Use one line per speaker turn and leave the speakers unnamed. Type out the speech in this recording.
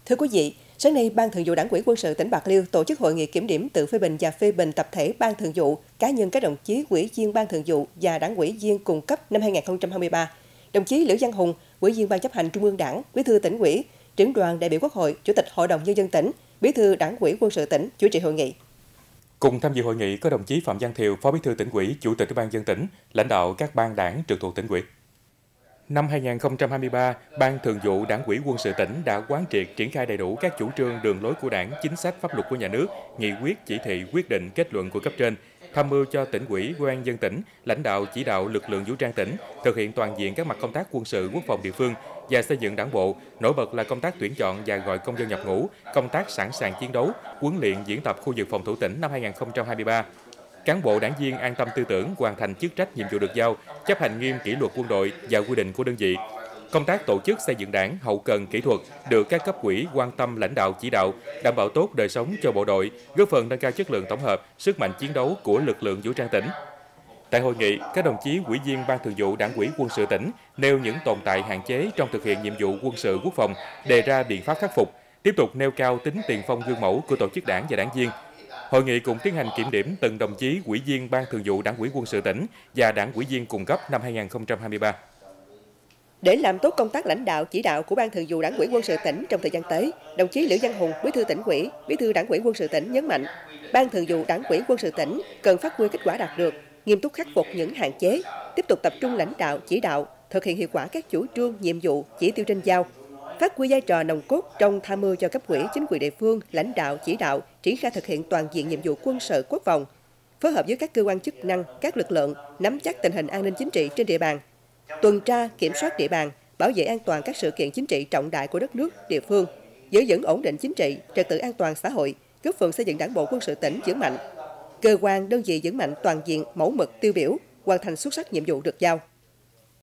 Thưa quý vị, sáng nay, Ban Thường vụ Đảng ủy Quân sự tỉnh Bạc Liêu tổ chức hội nghị kiểm điểm tự phê bình và phê bình tập thể Ban Thường vụ, cá nhân các đồng chí ủy viên Ban Thường vụ và đảng ủy viên cùng cấp năm 2023. Đồng chí Liễu Văn Hùng, Ủy viên Ban chấp hành Trung ương Đảng, Bí thư Tỉnh ủy, Trưởng đoàn đại biểu Quốc hội, Chủ tịch Hội đồng Nhân dân tỉnh, Bí thư Đảng ủy Quân sự tỉnh chủ trì hội nghị.
Cùng tham dự hội nghị có đồng chí Phạm Văn Thiều, Phó Bí thư Tỉnh ủy, Chủ tịch Ủy ban nhân dân tỉnh, lãnh đạo các ban đảng trực thuộc Tỉnh ủy. Năm 2023, Ban Thường vụ Đảng ủy Quân sự tỉnh đã quán triệt triển khai đầy đủ các chủ trương, đường lối của Đảng, chính sách, pháp luật của nhà nước, nghị quyết, chỉ thị, quyết định, kết luận của cấp trên, tham mưu cho Tỉnh ủy, Ủy ban nhân dân tỉnh, lãnh đạo chỉ đạo lực lượng vũ trang tỉnh thực hiện toàn diện các mặt công tác quân sự, quốc phòng địa phương và xây dựng Đảng bộ. Nổi bật là công tác tuyển chọn và gọi công dân nhập ngũ, công tác sẵn sàng chiến đấu, huấn luyện diễn tập khu vực phòng thủ tỉnh năm 2023. Cán bộ đảng viên an tâm tư tưởng, hoàn thành chức trách nhiệm vụ được giao, chấp hành nghiêm kỷ luật quân đội và quy định của đơn vị. Công tác tổ chức xây dựng đảng, hậu cần, kỹ thuật được các cấp ủy quan tâm lãnh đạo chỉ đạo, đảm bảo tốt đời sống cho bộ đội, góp phần nâng cao chất lượng tổng hợp, sức mạnh chiến đấu của lực lượng vũ trang tỉnh. Tại hội nghị, các đồng chí ủy viên Ban Thường vụ Đảng ủy Quân sự tỉnh nêu những tồn tại hạn chế trong thực hiện nhiệm vụ quân sự quốc phòng, đề ra biện pháp khắc phục, tiếp tục nêu cao tính tiền phong gương mẫu của tổ chức đảng và đảng viên. Hội nghị cũng tiến hành kiểm điểm từng đồng chí ủy viên Ban Thường vụ Đảng ủy Quân sự tỉnh và đảng ủy viên cùng cấp năm 2023.
Để làm tốt công tác lãnh đạo chỉ đạo của Ban Thường vụ Đảng ủy Quân sự tỉnh trong thời gian tới, đồng chí Liễu Văn Hùng, Bí thư Tỉnh ủy, Bí thư Đảng ủy Quân sự tỉnh nhấn mạnh, Ban Thường vụ Đảng ủy Quân sự tỉnh cần phát huy kết quả đạt được, nghiêm túc khắc phục những hạn chế, tiếp tục tập trung lãnh đạo chỉ đạo, thực hiện hiệu quả các chủ trương, nhiệm vụ, chỉ tiêu trên giao, phát huy vai trò nòng cốt trong tham mưu cho cấp ủy, chính quyền địa phương, lãnh đạo chỉ đạo triển khai thực hiện toàn diện nhiệm vụ quân sự quốc phòng, phối hợp với các cơ quan chức năng, các lực lượng nắm chắc tình hình an ninh chính trị trên địa bàn, tuần tra, kiểm soát địa bàn, bảo vệ an toàn các sự kiện chính trị trọng đại của đất nước, địa phương, giữ vững ổn định chính trị, trật tự an toàn xã hội, góp phần xây dựng Đảng bộ Quân sự tỉnh vững mạnh, cơ quan đơn vị vững mạnh toàn diện, mẫu mực tiêu biểu, hoàn thành xuất sắc nhiệm vụ được giao.